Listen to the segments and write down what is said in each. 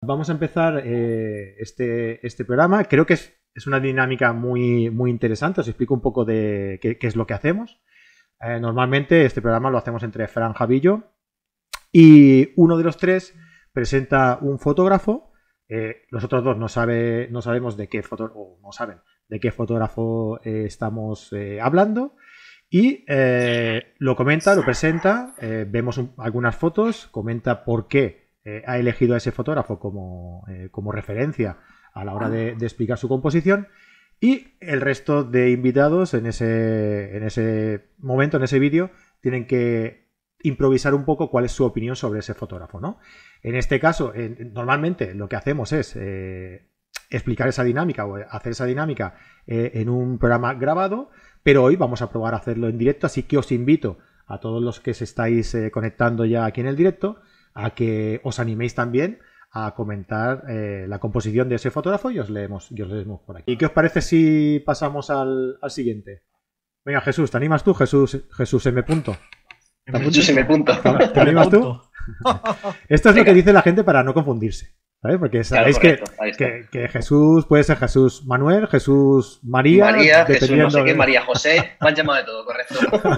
vamos a empezar este programa. Creo que es una dinámica muy interesante. Os explico un poco de qué es lo que hacemos. Normalmente este programa lo hacemos entre Fran, Javi y yo. Y uno de los tres presenta un fotógrafo. Los otros dos no sabemos de qué fotógrafo, no saben de qué fotógrafo estamos hablando. Y lo comenta, lo presenta, vemos algunas fotos, comenta por qué ha elegido a ese fotógrafo como referencia a la hora de explicar su composición. Y el resto de invitados en ese momento, en ese vídeo, tienen que improvisar un poco cuál es su opinión sobre ese fotógrafo, ¿no? En este caso, normalmente lo que hacemos es explicar esa dinámica o hacer esa dinámica en un programa grabado, pero hoy vamos a probar a hacerlo en directo, así que os invito a todos los que se estáis conectando ya aquí en el directo a que os animéis también a comentar la composición de ese fotógrafo y os leemos por aquí. ¿Y qué os parece si pasamos al siguiente? Venga, Jesús, ¿te animas tú? Jesús M. Jesús M. ¿Te animas tú? Esto es lo que dice la gente para no confundirse, ¿sabes? Porque sabéis que Jesús puede ser Jesús Manuel, Jesús María... Jesús no sé qué, María José, me han llamado de todo, correcto.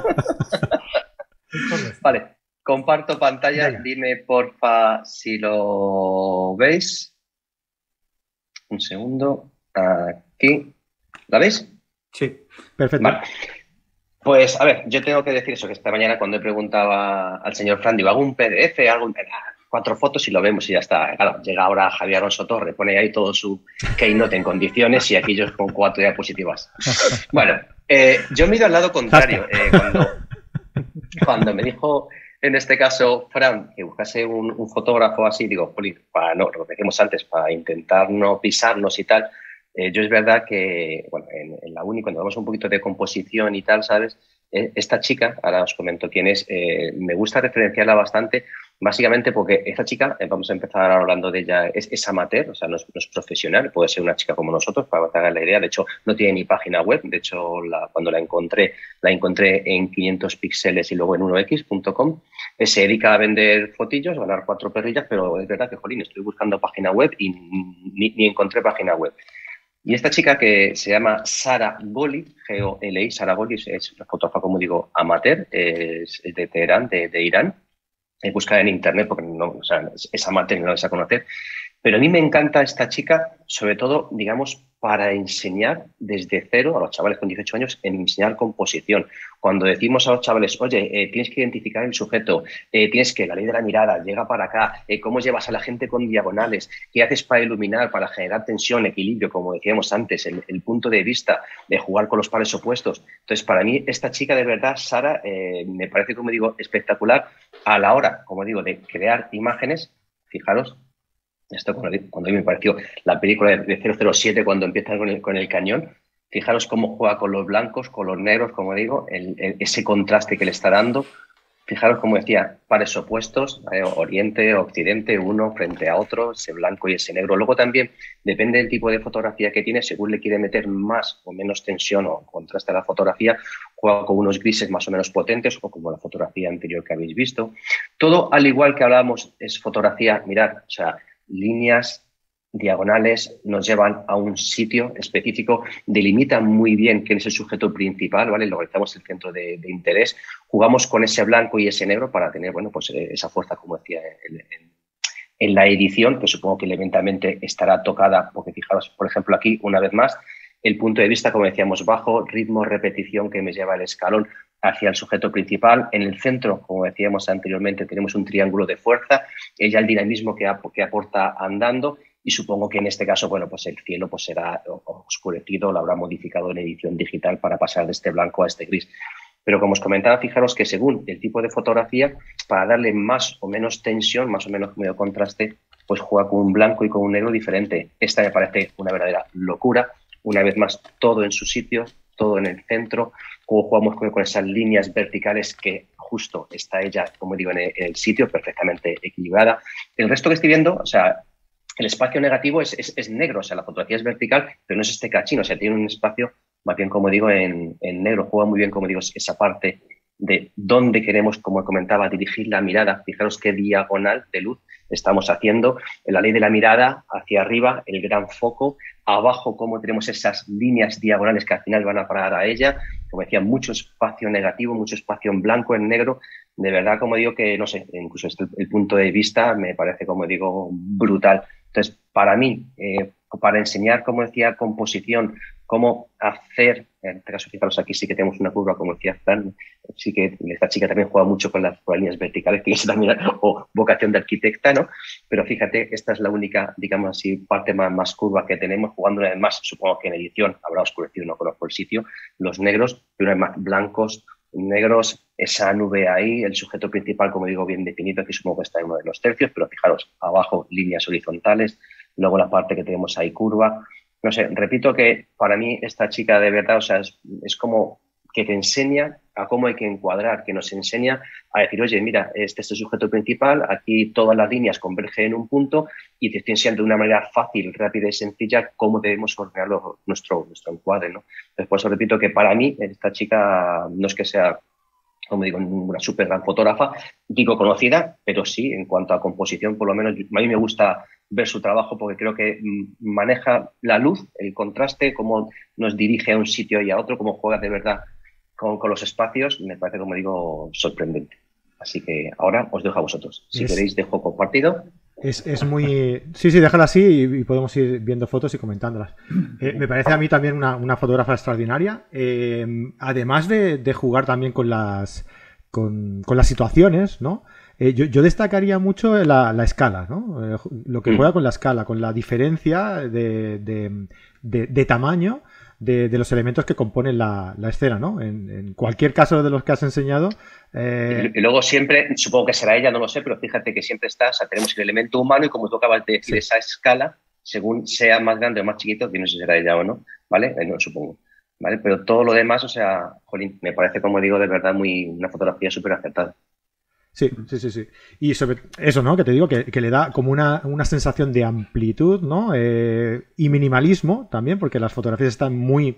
Vale. Comparto pantalla, venga. Dime porfa si lo veis. Un segundo. Aquí. ¿La veis? Sí, perfecto. Vale. Pues, a ver, yo tengo que decir eso, que esta mañana cuando he preguntado al señor Fran, digo, hago un PDF, hago 4 fotos y lo vemos y ya está. Claro, llega ahora Javier Alonso Torre, pone ahí todo su keynote en condiciones y aquí yo con 4 diapositivas. Bueno, yo me he ido al lado contrario. Cuando me dijo... En este caso, Fran, que buscase un fotógrafo así, digo, para no, lo que decíamos antes, para intentar no pisarnos y tal, yo es verdad que, bueno, en la uni, cuando vamos un poquito de composición y tal, ¿sabes? Esta chica, ahora os comento quién es, me gusta referenciarla bastante, básicamente porque esta chica, vamos a empezar hablando de ella, es amateur, o sea, no es profesional, puede ser una chica como nosotros, para que hagan la idea. De hecho, no tiene ni página web. De hecho, cuando la encontré en 500 píxeles y luego en 1x.com. Se dedica a vender fotillos, ganar 4 perrillas, pero es verdad que, jolín, estoy buscando página web y ni encontré página web. Y esta chica que se llama Sara Goli, G-O-L-I, Sara Goli, es una fotógrafa, como digo, amateur, es de Teherán, de Irán. Busca en internet porque no, o sea, es amateur y no la vais a conocer. Pero a mí me encanta esta chica, sobre todo, digamos, para enseñar desde cero a los chavales con 18 años, en enseñar composición. Cuando decimos a los chavales, oye, tienes que identificar el sujeto, tienes que, la ley de la mirada, llega para acá, cómo llevas a la gente con diagonales, qué haces para iluminar, para generar tensión, equilibrio, como decíamos antes, el punto de vista de jugar con los pares opuestos. Entonces, para mí, esta chica de verdad, Sara, me parece, como digo, espectacular a la hora, como digo, de crear imágenes. Fijaros, esto cuando a mí me pareció la película de 007 cuando empiezan con el cañón. Fijaros cómo juega con los blancos, con los negros, como digo, ese contraste que le está dando. Fijaros, como decía, pares opuestos, oriente, occidente, uno frente a otro, ese blanco y ese negro. Luego también, depende del tipo de fotografía que tiene, según le quiere meter más o menos tensión o contraste a la fotografía, juega con unos grises más o menos potentes, o como la fotografía anterior que habéis visto. Todo, al igual que hablábamos, es fotografía, mirad, o sea, líneas diagonales nos llevan a un sitio específico, delimitan muy bien quién es el sujeto principal, ¿vale? Localizamos el centro de interés, jugamos con ese blanco y ese negro para tener, bueno, pues esa fuerza, como decía, en la edición, que supongo que eventualmente estará tocada, porque fijaros, por ejemplo, aquí, una vez más, el punto de vista, como decíamos, bajo, ritmo, repetición que me lleva el escalón hacia el sujeto principal. En el centro, como decíamos anteriormente, tenemos un triángulo de fuerza, ella el dinamismo que aporta andando, y supongo que en este caso, bueno, pues el cielo pues será oscurecido, lo habrá modificado en edición digital para pasar de este blanco a este gris. Pero como os comentaba, fijaros que según el tipo de fotografía, para darle más o menos tensión, más o menos medio contraste, pues juega con un blanco y con un negro diferente. Esta me parece una verdadera locura. Una vez más, todo en su sitio, todo en el centro, como jugamos con esas líneas verticales que justo está ella, como digo, en el sitio, perfectamente equilibrada. El resto que estoy viendo, o sea, el espacio negativo es negro, o sea, la fotografía es vertical, pero no es este cachín, o sea, tiene un espacio más bien, como digo, en negro. Juega muy bien, como digo, esa parte de dónde queremos, como comentaba, dirigir la mirada. Fijaros qué diagonal de luz estamos haciendo. En la ley de la mirada, hacia arriba, el gran foco, abajo cómo tenemos esas líneas diagonales que al final van a parar a ella. Como decía, mucho espacio negativo, mucho espacio en blanco, en negro. De verdad, como digo, que no sé, incluso el punto de vista me parece, como digo, brutal. Entonces, para mí, para enseñar, como decía, composición, cómo hacer, en este caso, fijaros, aquí sí que tenemos una curva, como decía Fran, sí que esta chica también juega mucho con las líneas verticales, que es también, o vocación de arquitecta, ¿no? Pero fíjate, esta es la única, digamos así, parte más curva que tenemos, jugando una vez más, supongo que en edición habrá oscurecido, no conozco el sitio, los negros, y una vez más blancos, negros, esa nube ahí, el sujeto principal, como digo, bien definido, aquí supongo que está en uno de los tercios, pero fijaros, abajo líneas horizontales, luego la parte que tenemos ahí curva. No sé, repito que para mí esta chica de verdad, o sea, es como que te enseña a cómo hay que encuadrar, que nos enseña a decir, oye, mira, este es el sujeto principal, aquí todas las líneas convergen en un punto y te estoy enseñando de una manera fácil, rápida y sencilla cómo debemos ordenar nuestro encuadre, ¿no? Entonces, por eso repito que para mí esta chica no es que sea, como digo, una súper gran fotógrafa, digo conocida, pero sí, en cuanto a composición, por lo menos a mí me gusta ver su trabajo porque creo que maneja la luz, el contraste, cómo nos dirige a un sitio y a otro, cómo juega de verdad con los espacios, me parece, como digo, sorprendente. Así que ahora os dejo a vosotros. Si queréis, dejo compartido. Es muy... Sí, déjala así y podemos ir viendo fotos y comentándolas. Me parece a mí también una fotógrafa extraordinaria. Además de jugar también con las situaciones, ¿no? Yo destacaría mucho la escala, ¿no? Lo que juega con la escala, con la diferencia de tamaño de los elementos que componen la escena, ¿no? En cualquier caso de los que has enseñado. Y luego siempre, supongo que será ella, no lo sé, pero fíjate que siempre está, o sea, tenemos el elemento humano y como tú acabas de decir, esa escala, según sea más grande o más chiquito, que no sé si será ella o no, ¿vale? No supongo, ¿vale? Pero todo lo demás, o sea, jolín, me parece, como digo, de verdad una fotografía súper acertada. Sí. Y sobre eso, ¿no? Que te digo que le da como una sensación de amplitud, ¿no? Y minimalismo también, porque las fotografías están muy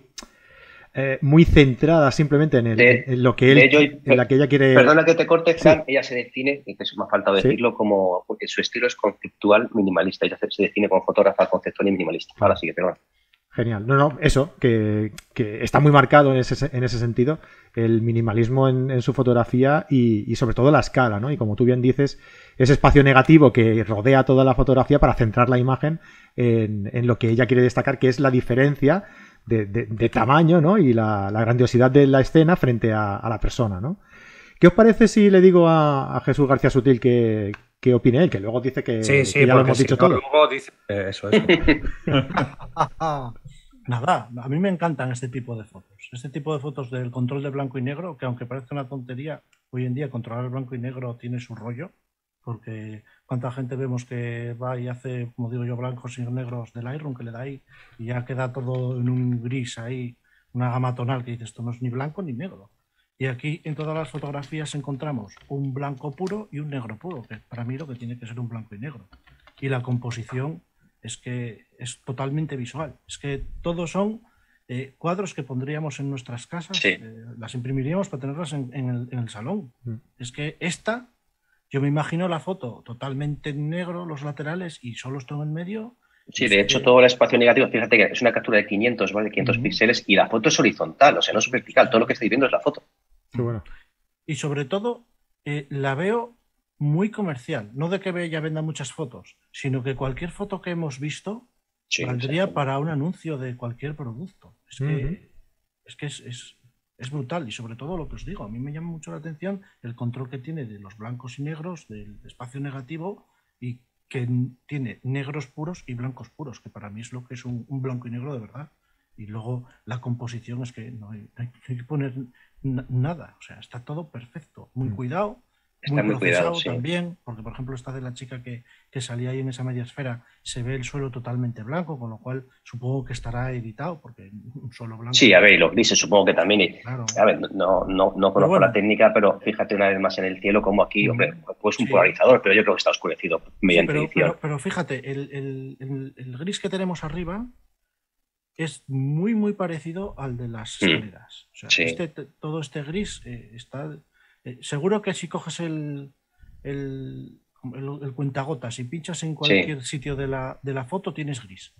centradas simplemente en lo que en la que ella quiere. Perdona que te corte, Fran, ella se define, y que me ha faltado decirlo, como porque su estilo es conceptual minimalista. Ella se define como fotógrafa conceptual y minimalista. Ahora sí que perdón. Genial. No, eso, que está muy marcado en ese sentido, el minimalismo en su fotografía y sobre todo la escala, ¿no? Y como tú bien dices, ese espacio negativo que rodea toda la fotografía para centrar la imagen en lo que ella quiere destacar, que es la diferencia de tamaño, ¿no? Y la grandiosidad de la escena frente a la persona, ¿no? ¿Qué os parece si le digo a Jesús García Sutil que opine él? Que luego dice que ya lo hemos dicho todo. Luego dice eso. Nada, a mí me encantan este tipo de fotos. Este tipo de fotos del control de blanco y negro, que aunque parezca una tontería, hoy en día controlar el blanco y negro tiene su rollo, porque cuánta gente vemos que va y hace, como digo yo, blancos y negros del Lightroom, que le da ahí y ya queda todo en un gris ahí, una gama tonal que dices, esto no es ni blanco ni negro. Y aquí en todas las fotografías encontramos un blanco puro y un negro puro, que para mí lo que tiene que ser un blanco y negro. Y la composición es que es totalmente visual. Es que todos son cuadros que pondríamos en nuestras casas, las imprimiríamos para tenerlas en el salón. Es que yo me imagino la foto totalmente en negro, los laterales y solo esto en el medio. Sí, de hecho, todo el espacio negativo, fíjate que es una captura de 500, ¿vale? 500 píxeles y la foto es horizontal, o sea, no es vertical. Todo lo que estáis viendo es la foto. Qué bueno. Y sobre todo, la veo muy comercial. No de que ella venda muchas fotos, sino que cualquier foto que hemos visto valdría para un anuncio de cualquier producto. Es que es brutal. Y sobre todo lo que os digo, a mí me llama mucho la atención el control que tiene de los blancos y negros, del espacio negativo, y que tiene negros puros y blancos puros, que para mí es lo que es un blanco y negro de verdad. Y luego la composición es que no hay que poner nada, o sea, está todo perfecto, muy cuidado, muy procesado también, porque por ejemplo esta de la chica que salía ahí en esa media esfera, se ve el suelo totalmente blanco, con lo cual supongo que estará editado, porque un suelo blanco... Sí, a ver, y los grises supongo que también... Claro. A ver, no conozco la técnica, pero fíjate una vez más en el cielo como aquí, hombre, pues un polarizador, pero yo creo que está oscurecido mediante edición. Pero fíjate, el gris que tenemos arriba es muy, muy parecido al de las escaleras. O sea, todo este gris está... seguro que si coges el cuentagotas. Si pinchas en cualquier sitio de la foto, tienes gris.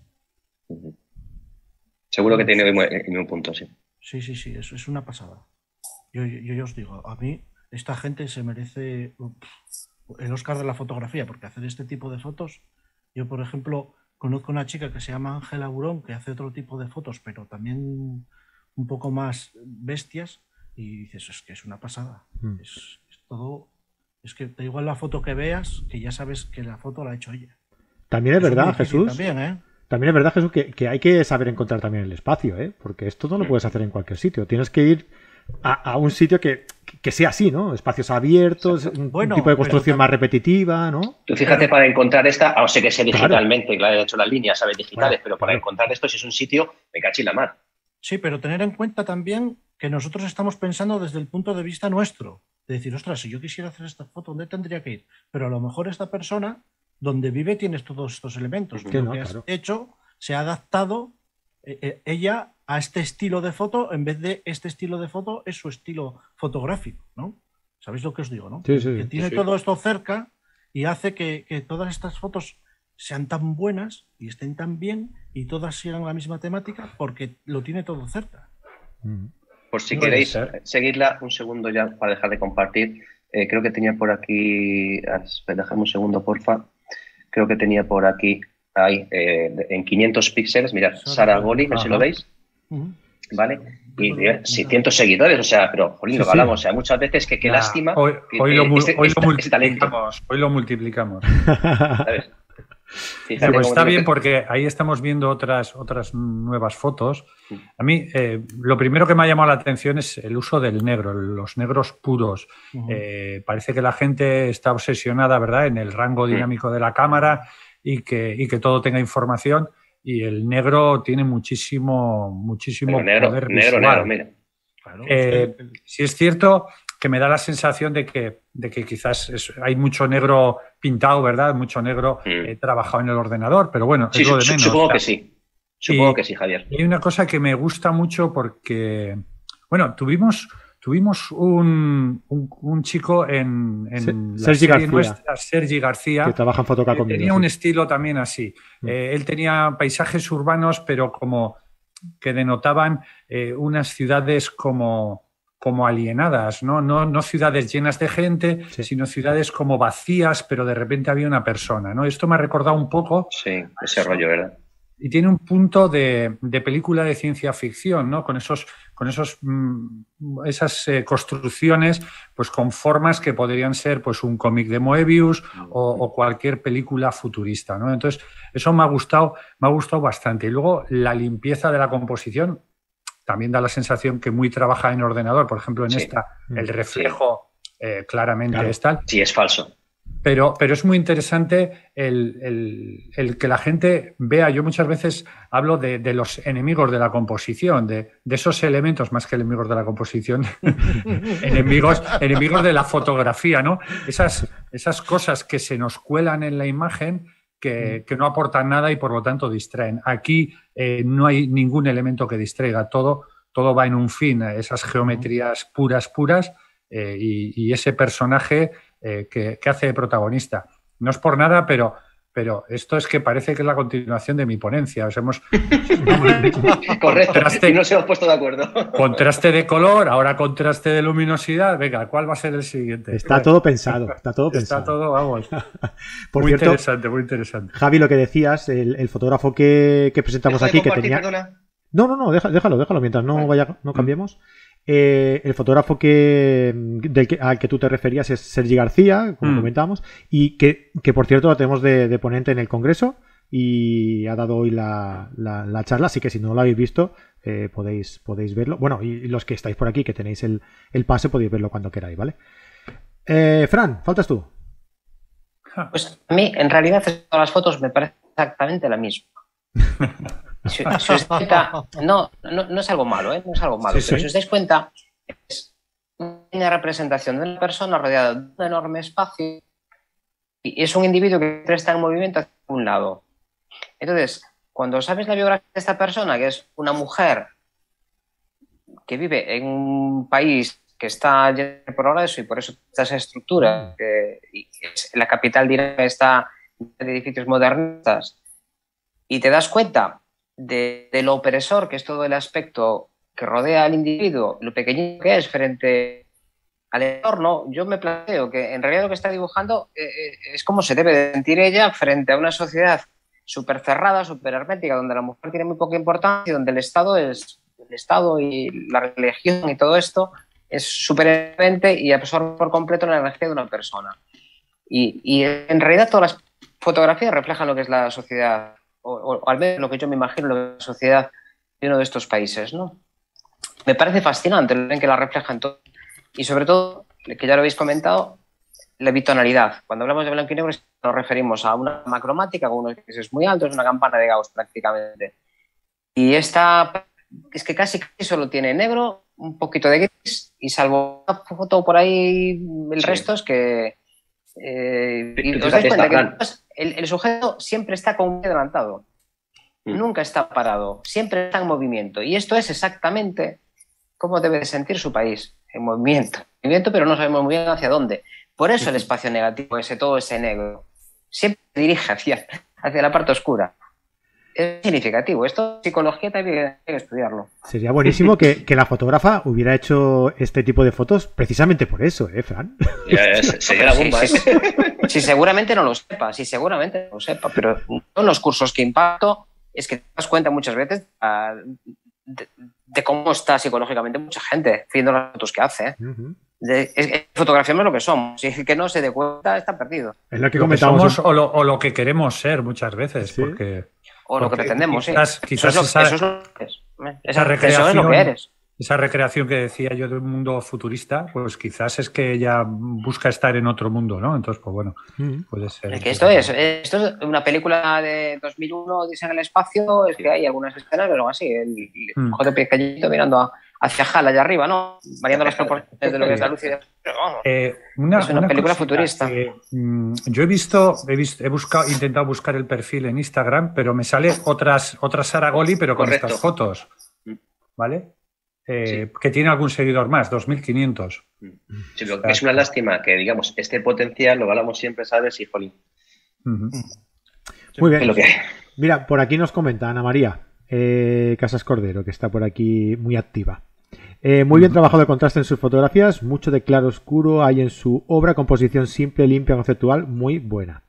Seguro que tiene un punto, sí. Sí, es una pasada. Yo os digo, a mí esta gente se merece el Oscar de la fotografía, porque hacer este tipo de fotos, yo por ejemplo conozco una chica que se llama Ángela Burón, que hace otro tipo de fotos, pero también un poco más bestias, y dices, es que es una pasada. Es todo, es que da igual la foto que veas, que ya sabes que la foto la ha hecho ella. También es verdad, Jesús. También es verdad, Jesús, que hay que saber encontrar también el espacio, ¿eh? Porque esto no lo puedes hacer en cualquier sitio. Tienes que ir a un sitio que sea así, ¿no? Espacios abiertos, un tipo de construcción más repetitiva, ¿no? Tú fíjate, para encontrar esta, no sé que sea digitalmente, claro, he hecho las líneas, sabes, digitales, pero para encontrar esto, si es un sitio, me cachi la mar. Sí, pero tener en cuenta también que nosotros estamos pensando desde el punto de vista nuestro. De decir, ostras, si yo quisiera hacer esta foto, ¿dónde tendría que ir? Pero a lo mejor esta persona, donde vive, tienes todos estos elementos. Lo que has hecho, se ha adaptado ella a este estilo de foto, en vez de este estilo de foto es su estilo fotográfico, ¿no? ¿Sabéis lo que os digo, no? Sí, que tiene todo esto cerca y hace que todas estas fotos sean tan buenas y estén tan bien y todas sigan la misma temática porque lo tiene todo cerca. Por si queréis seguirla un segundo ya para dejar de compartir, creo que tenía por aquí, déjame un segundo porfa, creo que tenía por aquí, ahí, en 500 píxeles, mirad, Sara Goli, no sé si lo veis, ¿vale? Y 600 seguidores, o sea, pero jolín, lo hablamos, o sea, muchas veces que qué lástima. Hoy lo multiplicamos. ¿Sabes? Fíjate, pues está bien porque ahí estamos viendo otras nuevas fotos. A mí lo primero que me ha llamado la atención es el uso del negro, los negros puros. Parece que la gente está obsesionada, ¿verdad?, en el rango dinámico de la cámara y que todo tenga información, y el negro tiene muchísimo poder visual. Negro, mira. Claro, sí es cierto que me da la sensación de que quizás hay mucho negro pintado, ¿verdad? Mucho negro trabajado en el ordenador, pero bueno, sí, es lo de menos. Supongo que sí. Supongo que sí, Javier. Y hay una cosa que me gusta mucho porque, bueno, tuvimos un chico en la serie nuestra, Sergi García, que trabaja en Fotoca conmigo. Tenía un estilo también así. Él tenía paisajes urbanos, pero como que denotaban unas ciudades como alienadas, no ciudades llenas de gente, sino ciudades como vacías, pero de repente había una persona, ¿no? Esto me ha recordado un poco. Sí, ese rollo, ¿verdad? Y tiene un punto de película de ciencia ficción, ¿no? Con esas construcciones, pues con formas que podrían ser pues un cómic de Moebius o cualquier película futurista, ¿no? Entonces, eso me ha gustado bastante. Y luego la limpieza de la composición también da la sensación que muy trabaja en ordenador. Por ejemplo, en esta, el reflejo claramente es tal. Sí, es falso. Pero es muy interesante el que la gente vea. Yo muchas veces hablo de los enemigos de la composición, de esos elementos, más que enemigos de la composición, enemigos de la fotografía, ¿no? Esas cosas que se nos cuelan en la imagen que no aportan nada y por lo tanto distraen. Aquí no hay ningún elemento que distraiga, todo va en un fin, esas geometrías puras y ese personaje que hace de protagonista. No es por nada, pero esto es que parece que es la continuación de mi ponencia. Correcto, y nos hemos puesto de acuerdo. Contraste de color, ahora contraste de luminosidad. Venga, ¿cuál va a ser el siguiente? Está todo pensado. Está todo, vamos. Por muy cierto, interesante, muy interesante. Javi, lo que decías, el fotógrafo que presentamos aquí, que tenía... Perdona. No, déjalo mientras no cambiemos. El fotógrafo al que tú te referías es Sergi García, como comentábamos, y que por cierto lo tenemos de ponente en el Congreso y ha dado hoy la charla, así que si no lo habéis visto podéis verlo. Bueno, y los que estáis por aquí, que tenéis el pase, podéis verlo cuando queráis, ¿vale? Fran, faltas tú. Pues a mí, en realidad, todas las fotos me parece exactamente la misma. Si os dais cuenta, no es algo malo, no es algo malo, pero si os dais cuenta, es una representación de una persona rodeada de un enorme espacio y es un individuo que está en movimiento hacia un lado. Entonces, cuando sabes la biografía de esta persona, que es una mujer que vive en un país que está llena de progreso y por eso está esa estructura, que la capital dinámica está de edificios modernistas, y te das cuenta de lo opresor que es todo el aspecto que rodea al individuo, lo pequeño que es frente al entorno, yo me planteo que en realidad lo que está dibujando es cómo se debe de sentir ella frente a una sociedad súper cerrada, súper hermética, donde la mujer tiene muy poca importancia, donde el Estado y la religión y todo esto es súper evidente y absorbe por completo la energía de una persona. Y en realidad todas las fotografías reflejan lo que es la sociedad, o al menos lo que yo me imagino lo que es la sociedad de uno de estos países, ¿no? Me parece fascinante lo que la reflejan todo. Y sobre todo, que ya lo habéis comentado, la bitonalidad. Cuando hablamos de blanco y negro nos referimos a una macromática con unos grises muy altos, una campana de Gauss prácticamente. Y esta es que casi solo tiene negro, un poquito de gris, y salvo una foto por ahí, el resto es que... y os dais cuenta que el sujeto siempre está como muy adelantado. Nunca está parado, siempre está en movimiento. Y esto es exactamente cómo debe de sentir su país. En movimiento, pero no sabemos muy bien hacia dónde. Por eso el espacio negativo, todo ese negro, siempre se dirige hacia la parte oscura. Es significativo. Esto psicología también hay que estudiarlo. Sería buenísimo que la fotógrafa hubiera hecho este tipo de fotos precisamente por eso, Fran. Sería la bomba. Sí, seguramente no lo sepa, pero en los cursos que imparto es que te das cuenta muchas veces de cómo está psicológicamente mucha gente viendo las fotos que hace. Fotografiamos lo que somos. Si es que no se dé cuenta, está perdido. Es lo que comentamos. O lo que queremos ser muchas veces. ¿Sí? O lo que pretendemos, quizás eso es lo que eres. Esa recreación que decía yo de un mundo futurista, pues quizás es que ella busca estar en otro mundo, ¿no? Entonces, pues bueno, puede ser. Es que esto es una película de 2001, Odisea en el espacio, es que hay algunas escenas, pero así, el ojo de pequeñito mirando hacia Hal allá arriba, ¿no? Variando las proporciones de lo que es la luz y es una película futurista. Yo he intentado buscar el perfil en Instagram, pero me sale otra Sara Goli, pero con estas fotos, ¿vale? Que tiene algún seguidor más, 2.500. Sí, lo que es una lástima que, digamos, este potencial, lo hablamos siempre, ¿sabes? Y jolín. Muy bien. Mira, por aquí nos comenta Ana María Casas Cordero, que está por aquí muy activa. Muy bien trabajado el contraste en sus fotografías, mucho de claro oscuro hay en su obra, composición simple, limpia, conceptual, muy buena.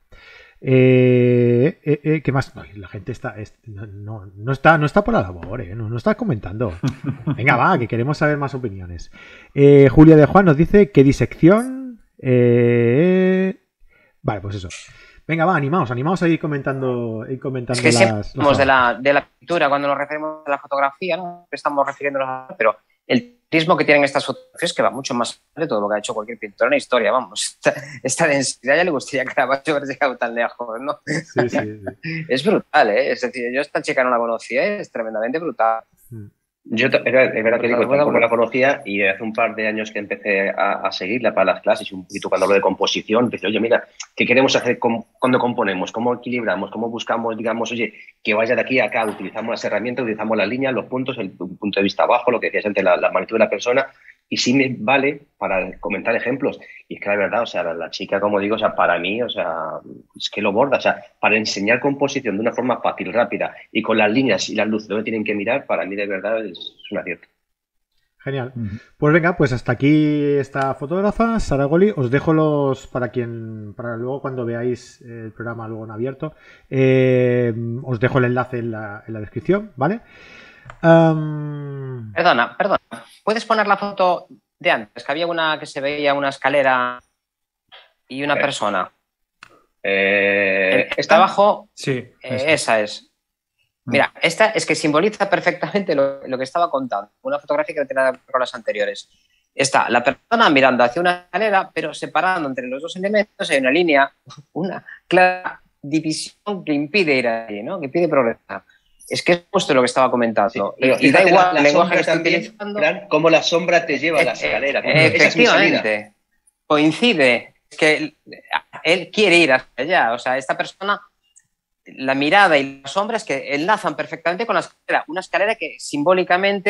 ¿Qué más? No, la gente no está por la labor, no está comentando. Venga, va, que queremos saber más opiniones. Julia de Juan nos dice que disección. Vale, pues eso. Venga, va, animaos a ir comentando. Es que siempre hablamos de la pintura cuando nos referimos a la fotografía, ¿no? Estamos refiriéndonos a... Pero el ritmo que tienen estas fotografías que va mucho más de todo lo que ha hecho cualquier pintor en la historia, vamos. Esta densidad ya le gustaría que Caravaggio hubiera llegado tan lejos, ¿no? Sí. Es brutal, ¿eh? Es decir, yo esta chica no la conocía, es tremendamente brutal. Yo es verdad que digo, tampoco la conocía y hace un par de años que empecé a seguirla para las clases, un poquito cuando hablo de composición, empecé, oye, mira, ¿qué queremos hacer cuando componemos? ¿Cómo equilibramos? ¿Cómo buscamos, digamos, oye, que vaya de aquí a acá? Utilizamos las herramientas, utilizamos las líneas, los puntos, el punto de vista abajo, lo que decías antes, la magnitud de la persona, y sí me vale para comentar ejemplos. Y es que la verdad, o sea, la chica, como digo, o sea, para mí, o sea, es que lo borda, o sea, para enseñar composición de una forma fácil, rápida y con las líneas y las luces donde tienen que mirar, para mí de verdad es un acierto. Genial. Pues venga, pues hasta aquí esta fotógrafa, Sara Goli. Os dejo para luego cuando veáis el programa luego en abierto, os dejo el enlace en la descripción, ¿vale? Perdona. ¿Puedes poner la foto de antes? Que había una que se veía una escalera y una persona. ¿Está abajo? Sí. Esa es. Mira, esta es que simboliza perfectamente lo que estaba contando. Una fotografía que no tiene nada que ver con las anteriores. Está la persona mirando hacia una escalera, pero separando entre los dos elementos hay una línea, una clara división que impide ir ahí, ¿no? Que impide progresar. Es que es justo lo que estaba comentando. Sí, y da igual el lenguaje que estoy utilizando. Cómo la sombra te lleva a la escalera. Efectivamente. Coincide. Es que él quiere ir hacia allá. O sea, esta persona, la mirada y las sombras que enlazan perfectamente con la escalera. Una escalera que simbólicamente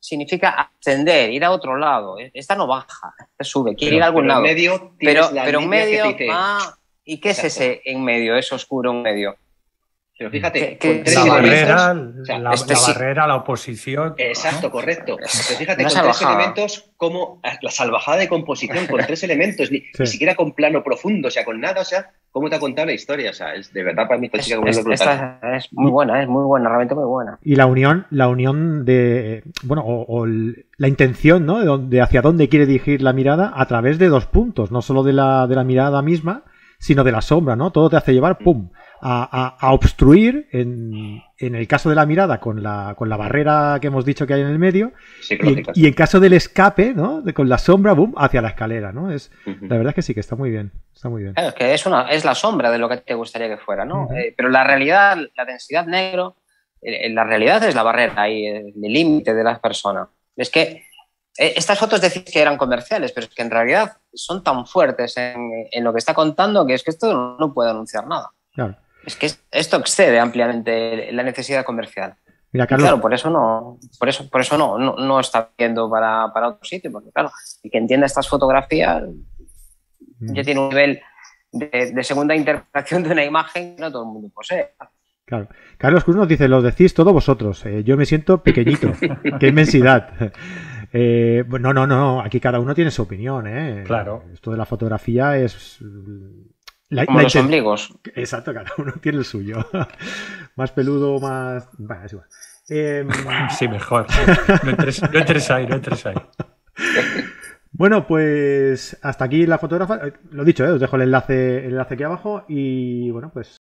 significa ascender, ir a otro lado. Esta no baja, esta sube, quiere ir a algún pero lado. En medio Pero en medio, ¿y qué Exacto. es ese en medio, ese oscuro en medio? Pero fíjate, ¿Qué- con tres La elementos... barrera, o sea, la este sí. barrera, la oposición. Exacto, ¿no? correcto. Pero fíjate, Una con tres salvajada. elementos, como la salvajada de composición, con tres elementos, ni siquiera con plano profundo, o sea, con nada, o sea, cómo te ha contado la historia, o sea, es de verdad para mí esta chica es brutal. Esta es muy buena, realmente muy buena. Y la unión de, bueno, la intención, ¿no? De hacia dónde quiere dirigir la mirada a través de dos puntos, no solo de la mirada misma, sino de la sombra, ¿no? Todo te hace llevar, ¡pum!, a obstruir, en el caso de la mirada, con la barrera que hemos dicho que hay en el medio, Psicológica. y en caso del escape, ¿no? Con la sombra, ¡boom!, hacia la escalera, ¿no? Ujú. La verdad es que sí, que está muy bien. Está muy bien. Claro, es que es la sombra de lo que te gustaría que fuera, ¿no? Ujú. Pero la realidad, la densidad negro, la realidad es la barrera y el límite de las personas. Es que estas fotos decís que eran comerciales, pero es que en realidad son tan fuertes en lo que está contando que es que esto no puede anunciar nada. Claro. Es que esto excede ampliamente la necesidad comercial. Mira, Y Carlos, claro, por eso no está viendo para otro sitio, porque claro, el que entienda estas fotografías ya tiene un nivel de segunda interpretación de una imagen que no todo el mundo posee. claro. Carlos Cruz nos dice, lo decís todos vosotros, yo me siento pequeñito, qué inmensidad. No, aquí cada uno tiene su opinión, ¿eh? Claro. Esto de la fotografía es... Como los ombligos. Exacto, cada uno tiene el suyo. Más peludo, más... Bueno, es igual. Sí, mejor. No entres ahí. Bueno, pues hasta aquí la fotógrafa. Lo dicho, os dejo el enlace aquí abajo y bueno, pues